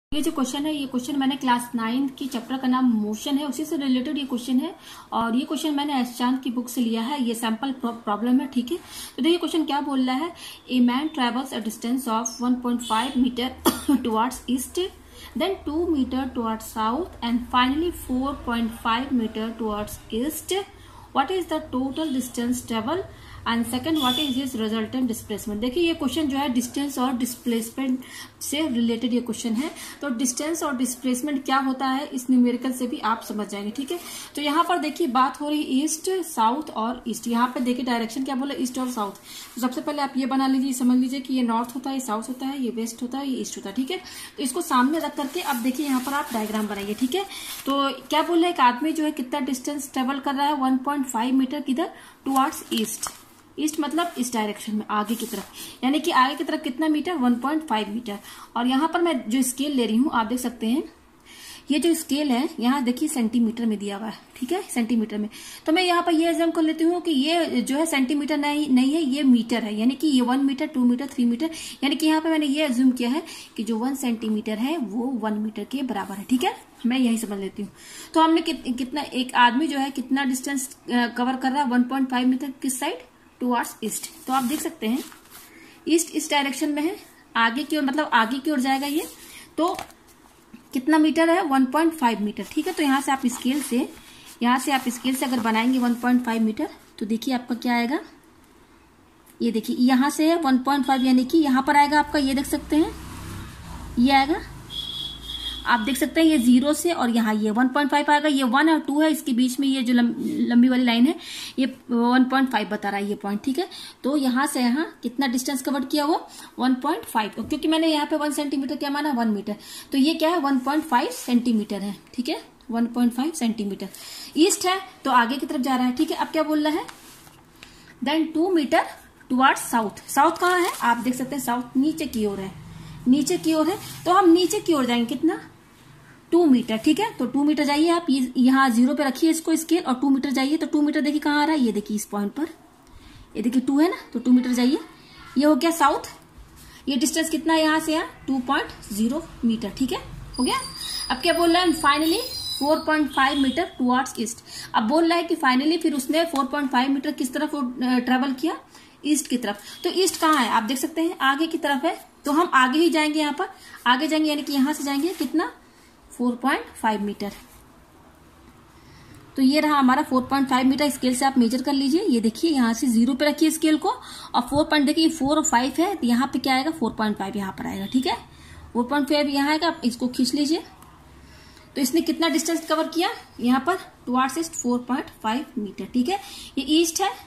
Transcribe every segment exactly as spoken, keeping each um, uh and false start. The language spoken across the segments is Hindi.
ये जो क्वेश्चन है ये क्वेश्चन मैंने क्लास नाइन्थ की चैप्टर का नाम मोशन है उसी से रिलेटेड ये क्वेश्चन है और ये क्वेश्चन मैंने एस चांद की बुक से लिया है। ये सैंपल प्रॉब्लम है, ठीक है। तो देखिए क्वेश्चन क्या बोल रहा है। A man travels a distance of one point five metre towards east, then two meter towards south and finally four point five meter towards east. What is the total distance travel and second what is his resultant displacement. देखिए ये क्वेश्चन जो है डिस्टेंस और डिस्प्लेसमेंट से रिलेटेड ये क्वेश्चन है। तो डिस्टेंस और डिस्प्लेसमेंट क्या होता है इस न्यूमेरिकल से भी आप समझ जाएंगे, ठीक है। तो यहाँ पर देखिए बात हो रही ईस्ट, साउथ और ईस्ट। यहाँ पे देखिए डायरेक्शन क्या बोला, ईस्ट और साउथ। तो सबसे पहले आप ये बना लीजिए, समझ लीजिए कि ये नॉर्थ होता है, ये साउथ होता है, ये वेस्ट होता है, ये ईस्ट होता है, ठीक है। तो इसको सामने रख करके अब देखिए यहाँ पर आप डायग्राम बनाइए, ठीक है। तो क्या बोल रहा है, एक आदमी जो है कितना डिस्टेंस ट्रेवल कर रहा है, वन पॉइंट फाइव मीटर किधर, टुवर्ड्स ईस्ट। ईस्ट मतलब इस डायरेक्शन में आगे की तरफ, यानी कि आगे की तरफ कितना metre, one point five metre. और यहाँ पर मैं जो स्केल ले रही हूँ आप देख सकते हैं, ये जो स्केल है यहाँ देखिए सेंटीमीटर में दिया हुआ है, ठीक है, सेंटीमीटर में। तो मैं यहाँ पर ये एग्जाम कर लेती हूँ कि ये जो है सेंटीमीटर नहीं नहीं है, ये मीटर है, यानी कि ये one metre, two metre, three metre, यानी कि यहाँ पे मैंने ये एज्यूम किया है कि जो वन सेंटीमीटर है वो वन मीटर के बराबर है, ठीक है। मैं यही समझ लेती हूँ। तो हमने कि, कितना एक आदमी जो है कितना डिस्टेंस कवर कर रहा है, वन पॉइंट फाइव मीटर किस साइड, टुवर्ड्स ईस्ट। तो आप देख सकते हैं ईस्ट इस डायरेक्शन में है, आगे की ओर मतलब आगे की ओर जाएगा ये। तो कितना मीटर है, वन पॉइंट फाइव मीटर, ठीक है। तो यहाँ से आप स्केल से यहाँ से आप स्केल से अगर बनाएंगे वन पॉइंट फाइव मीटर तो देखिए आपका क्या आएगा, ये देखिए यहाँ से है वन पॉइंट फाइव, यानी कि यहाँ पर आएगा आपका, ये देख सकते हैं ये आएगा, आप देख सकते हैं ये जीरो से, और यहाँ ये वन पॉइंट फाइव आएगा, ये वन और टू है, इसके बीच में ये जो लंब, लंबी वाली लाइन है ये वन पॉइंट फाइव बता रहा है ये पॉइंट, ठीक है। तो यहाँ से यहाँ कितना डिस्टेंस कवर किया वो वन पॉइंट फाइव, क्योंकि मैंने यहाँ पे वन सेंटीमीटर क्या माना, वन मीटर, तो ये क्या है वन पॉइंट फाइव सेंटीमीटर है, ठीक है, one point five centimetre. East है तो आगे की तरफ जा रहा है, ठीक है। अब क्या बोल रहा है, then two metre towards south. South कहाँ है, आप देख सकते हैं साउथ नीचे की ओर है, नीचे की ओर है। तो हम नीचे की ओर जाएंगे, कितना, टू मीटर, ठीक है। तो टू मीटर जाइए आप, ये यहाँ जीरो पे रखिए इसको स्केल, और टू मीटर जाइए। तो टू मीटर देखिए कहाँ आ रहा है, ये देखिए इस पॉइंट पर, ये देखिए टू है ना, तो टू मीटर जाइए। ये हो गया साउथ, ये डिस्टेंस कितना है यहाँ से यहाँ, टू पॉइंट जीरो मीटर, ठीक है, हो गया। अब क्या बोल रहा है, finally four point five metre towards east. अब बोल रहा है कि फाइनली फिर उसने फोर पॉइंट फाइव मीटर किस तरफ ट्रेवल किया, ईस्ट की तरफ। तो ईस्ट कहाँ है, आप देख सकते हैं आगे की तरफ है, तो हम आगे ही जाएंगे, यहाँ पर आगे जाएंगे, यानी कि यहाँ से जाएंगे कितना, फोर पॉइंट फाइव मीटर। तो ये रहा हमारा four point five metre, scale से आप मेजर कर लीजिए। ये देखिए यहाँ से जीरो पे रखिए स्केल को, और फोर पॉइंट देखिए फोर और फाइव है, तो यहाँ पे क्या आएगा, फोर पॉइंट फाइव यहाँ पर आएगा, ठीक है। फोर पॉइंट फाइव यहाँ आएगा, आप इसको खींच लीजिए। तो इसने कितना डिस्टेंस कवर किया यहाँ पर, towards east four point five metre, ठीक है। ये ईस्ट है,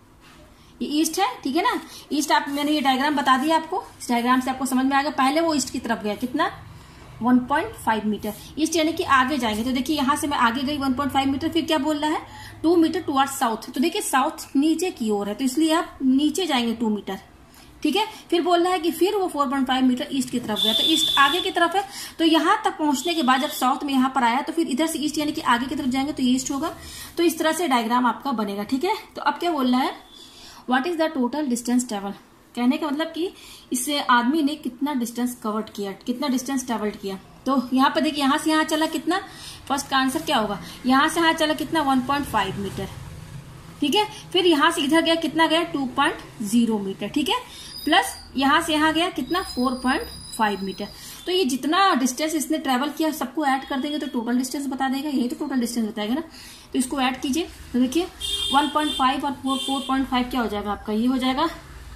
ये ईस्ट है, ठीक है ना। ईस्ट आप, मैंने ये डायग्राम बता दिया आपको, इस डायग्राम से आपको समझ में आ गया। पहले वो ईस्ट की तरफ गया, कितना, one point five metre east, यानी कि आगे जाएंगे। तो देखिए यहाँ से मैं आगे गई वन पॉइंट फाइव मीटर, फिर क्या बोल रहा है, टू मीटर टुवर्ड्स साउथ। तो देखिए साउथ नीचे की ओर है, तो इसलिए आप नीचे जाएंगे टू मीटर, ठीक है। फिर बोल रहा है कि फिर वो four point five metre east की तरफ गया, तो ईस्ट आगे की तरफ है। तो यहाँ तक पहुंचने के बाद जब साउथ में यहाँ पर आया, तो फिर इधर से ईस्ट यानी कि आगे की तरफ जाएंगे तो ईस्ट होगा। तो इस तरह से डायग्राम आपका बनेगा, ठीक है। तो अब क्या बोल रहा है, what is the total distance travel. कहने का मतलब कि इससे आदमी ने कितना डिस्टेंस कवर्ड किया, कितना डिस्टेंस ट्रेवल्ड किया। तो यहाँ पर देखिए यहाँ से यहाँ चला कितना, फर्स्ट का आंसर क्या होगा, यहाँ से यहाँ चला कितना, वन पॉइंट फाइव मीटर, ठीक है। फिर यहाँ से इधर गया, कितना गया, टू पॉइंट जीरो मीटर, ठीक है। प्लस यहाँ से यहाँ गया कितना, फोर पॉइंट फाइव मीटर। तो ये जितना डिस्टेंस इसने ट्रेवल किया सबको ऐड कर देंगे तो टोटल डिस्टेंस बता देगा, यही तो टोटल डिस्टेंस बताएगा ना। तो इसको ऐड कीजिए, तो देखिए वन पॉइंट फाइव और फोर पॉइंट फाइव क्या हो जाएगा आपका, ये हो जाएगा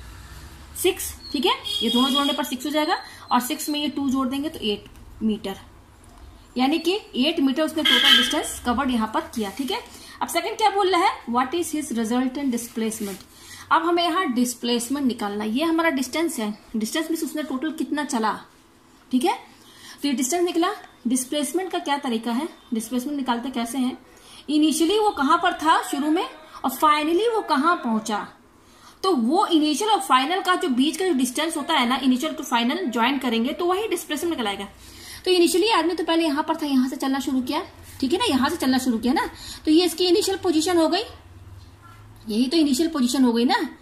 सिक्स, ठीक है। ये दोनों जोड़ने पर सिक्स हो जाएगा, और सिक्स में ये टू जोड़ देंगे तो एट मीटर, यानी कि एट मीटर उसने टोटल डिस्टेंस कवर्ड यहाँ पर किया, ठीक है। अब सेकंड क्या बोल रहा है, what is his resultant displacement. अब हमें यहाँ डिस्प्लेसमेंट निकालना, ये हमारा डिस्टेंस है, डिस्टेंस मीन्स उसने टोटल कितना चला, ठीक है। तो ये डिस्टेंस निकला। डिस्प्लेसमेंट का क्या तरीका है, डिस्प्लेसमेंट निकालते कैसे हैं, इनिशियली वो कहाँ पर था शुरू में, और फाइनली वो कहाँ पहुंचा। तो वो इनिशियल और फाइनल का जो बीच का जो डिस्टेंस होता है ना, इनिशियल टू फाइनल ज्वाइन करेंगे तो वही डिस्प्लेसमेंट निकलाएगा। तो इनिशियली आदमी तो पहले यहाँ पर था, यहाँ से चलना शुरू किया, ठीक है ना, यहाँ से चलना शुरू किया ना, तो ये इसकी इनिशियल पोजीशन हो गई, यही तो इनिशियल पोजीशन हो गई ना।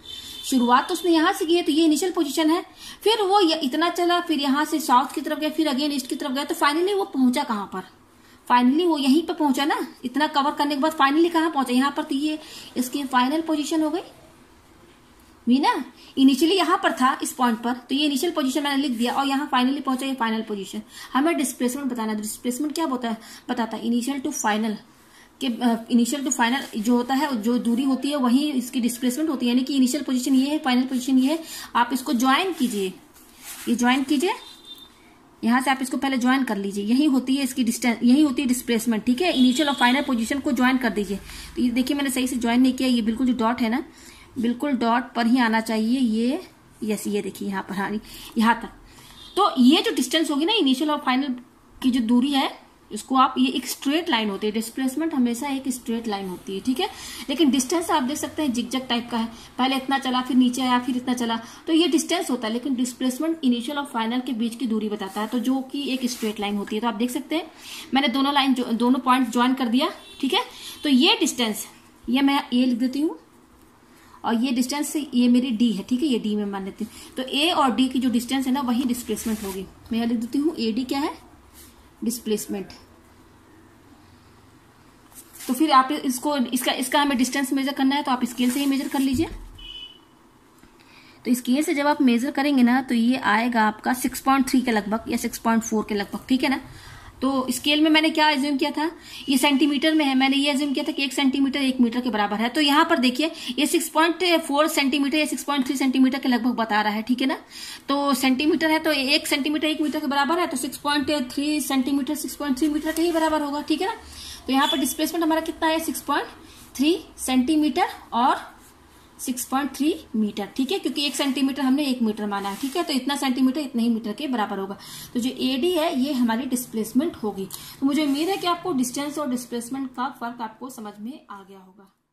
शुरुआत तो उसने यहाँ से की है, तो ये इनिशियल पोजीशन है। फिर वो इतना चला, फिर यहाँ से साउथ की तरफ गया, फिर अगेन ईस्ट की तरफ गया, तो फाइनली वो पहुंचा कहाँ पर? फाइनली वो यहीं पे पहुंचा ना। इतना कवर करने के बाद फाइनली कहाँ पहुंचा? यहाँ पर। तो ये इसकी फाइनल पोजीशन हो गई मीना। इनिशियली यहाँ पर था इस पॉइंट पर, तो ये इनिशियल पोजीशन मैंने लिख दिया, और यहाँ फाइनली पहुंचा, ये फाइनल पोजीशन। हमें डिस्प्लेसमेंट बताना है। डिस्प्लेसमेंट क्या होता है? बताता है इनिशियल टू फाइनल के, इनिशियल टू फाइनल जो होता है, जो दूरी होती है वही इसकी डिस्प्लेसमेंट होती है। यानी कि इनिशियल पोजीशन ये है, फाइनल पोजीशन ये है। आप इसको ज्वाइन कीजिए, ये ज्वाइन कीजिए, यहां से आप इसको पहले ज्वाइन कर लीजिए। यही होती है इसकी डिस्टेंस, यही होती है डिस्प्लेसमेंट, ठीक है। इनिशियल और फाइनल पोजीशन को ज्वाइन कर दीजिए। तो ये देखिए मैंने सही से ज्वाइन नहीं किया, ये बिल्कुल जो डॉट है ना, बिल्कुल डॉट पर ही आना चाहिए ये। यस, ये देखिए यहाँ पर, हाँ यहाँ तक। तो ये जो डिस्टेंस होगी ना इनिशियल और फाइनल की जो दूरी है, इसको आप, ये एक स्ट्रेट लाइन होती है। डिस्प्लेसमेंट हमेशा एक स्ट्रेट लाइन होती है, ठीक है। लेकिन डिस्टेंस आप देख सकते हैं जिगजैग टाइप का है, पहले इतना चला, फिर नीचे आया, फिर इतना चला, तो ये डिस्टेंस होता है। लेकिन डिस्प्लेसमेंट इनिशियल और फाइनल के बीच की दूरी बताता है, तो जो कि एक स्ट्रेट लाइन होती है। तो आप देख सकते हैं मैंने दोनों लाइन, दोनों पॉइंट ज्वाइन कर दिया, ठीक है। तो ये डिस्टेंस, ये मैं ए लिख देती हूँ, और ये डिस्टेंस ये मेरी डी है, ठीक है, ये डी में मान लेती हूँ। तो ए और डी की जो डिस्टेंस है ना, वही डिस्प्लेसमेंट होगी। मैं लिख देती हूँ ए डी क्या है? डिस्प्लेसमेंट। तो फिर आप इसको, इसका इसका हमें डिस्टेंस मेजर करना है, तो आप स्केल से ही मेजर कर लीजिए। तो स्केल से जब आप मेजर करेंगे ना, तो ये आएगा आपका सिक्स पॉइंट थ्री के लगभग, या सिक्स पॉइंट फोर के लगभग, ठीक है ना। तो स्केल में मैंने क्या एज्यूम किया था? ये सेंटीमीटर में है, मैंने ये एज्यूम किया था कि एक सेंटीमीटर एक मीटर के बराबर है। तो यहाँ पर देखिए ये सिक्स पॉइंट फोर सेंटीमीटर या सिक्स पॉइंट थ्री सेंटीमीटर के लगभग बता रहा है, ठीक है ना। तो सेंटीमीटर है, तो एक सेंटीमीटर एक मीटर के बराबर है, तो six point three centimetre six point three metre के ही बराबर होगा, ठीक है ना। तो यहाँ पर डिस्प्लेसमेंट हमारा कितना है? सिक्स पॉइंट थ्री सेंटीमीटर और सिक्स पॉइंट थ्री मीटर, ठीक है, क्योंकि एक सेंटीमीटर हमने एक मीटर माना है, ठीक है। तो इतना सेंटीमीटर इतने ही मीटर के बराबर होगा। तो जो एडी है ये हमारी डिस्प्लेसमेंट होगी। तो मुझे उम्मीद है कि आपको डिस्टेंस और डिस्प्लेसमेंट का फर्क आपको समझ में आ गया होगा।